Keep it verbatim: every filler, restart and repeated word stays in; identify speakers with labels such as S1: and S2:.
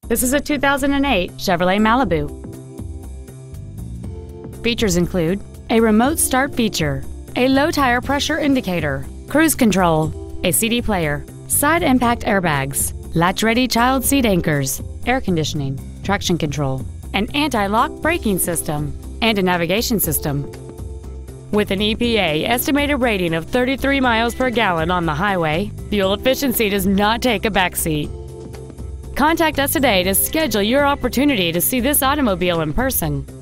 S1: This is a two thousand eight Chevrolet Malibu. Features include a remote start feature, a low tire pressure indicator, cruise control, a C D player, side impact airbags, latch-ready child seat anchors, air conditioning, traction control, an anti-lock braking system, and a navigation system. With an E P A estimated rating of thirty-three miles per gallon on the highway, fuel efficiency does not take a backseat. Contact us today to schedule your opportunity to see this automobile in person.